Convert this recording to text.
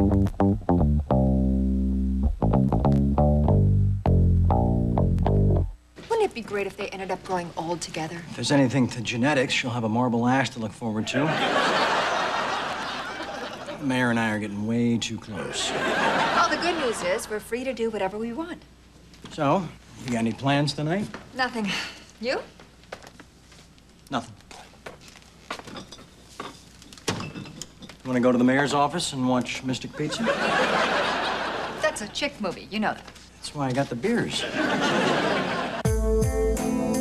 Wouldn't it be great if they ended up growing old together? If there's anything to genetics, she'll have a marble ash to look forward to. The mayor and I are getting way too close. Well, the good news is we're free to do whatever we want. So, you got any plans tonight? Nothing. You? Nothing. You want to go to the mayor's office and watch Mystic Pizza? That's a chick movie. You know that. That's why I got the beers.